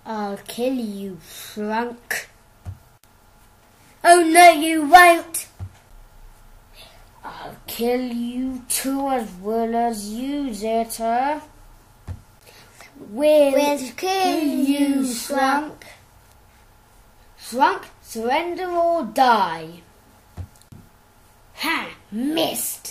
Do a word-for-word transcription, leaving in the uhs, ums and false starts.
I'll kill you, Shrunk. Oh no, you won't. I'll kill you too as well as you, Zeta. We'll, We'll kill you, Shrunk. Shrunk, surrender or die. Ha! Missed!